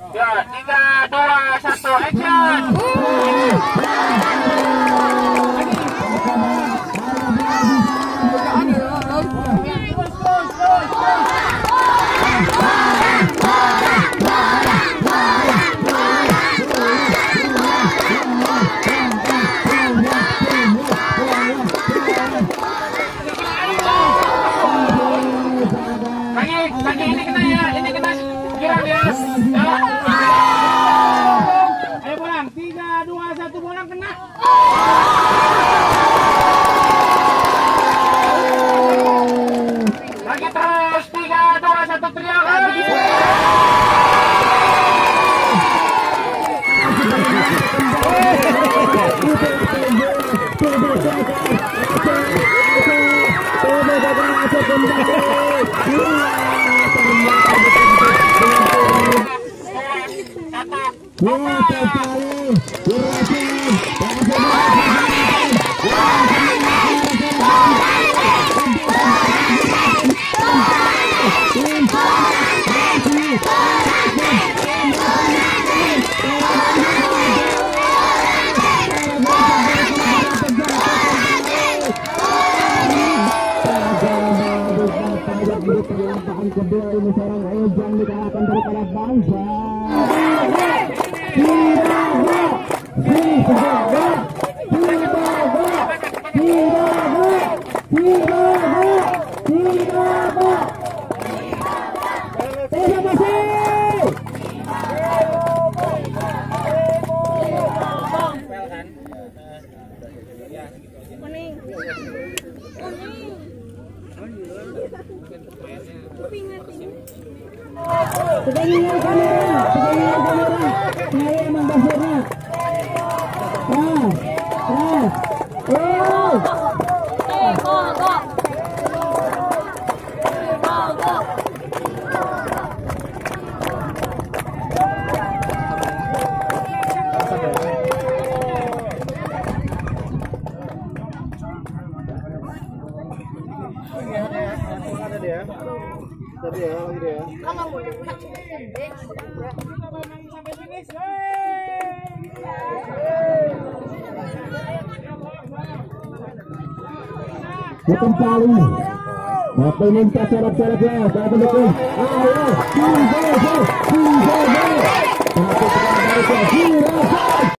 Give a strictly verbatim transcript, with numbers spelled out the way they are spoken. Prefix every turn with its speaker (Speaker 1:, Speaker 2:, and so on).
Speaker 1: Ya, tiga, dua, satu, action. Kaki, kaki ini kena ya, ini kena. Girang ya. Ayo pulang, tiga, dua, satu, pulang kena. Lagi terus, tiga, dua, satu, teriak lagi.
Speaker 2: Perlampahan kedua ini seorang Ejang dikalahkan dari kalah bangsa. Pegangan kamera, pegangan kamera. Saya emang basirnya. Keras, keras. Oh. Eh, go, go. Go, go.
Speaker 3: Ada dia. Tadi ya, lagi dia.
Speaker 2: Hukum paling. Apa minta syarat-syaratnya? Saya pendukung. Ayo, tiga, tiga, tiga. Satu, tiga, tiga, tiga.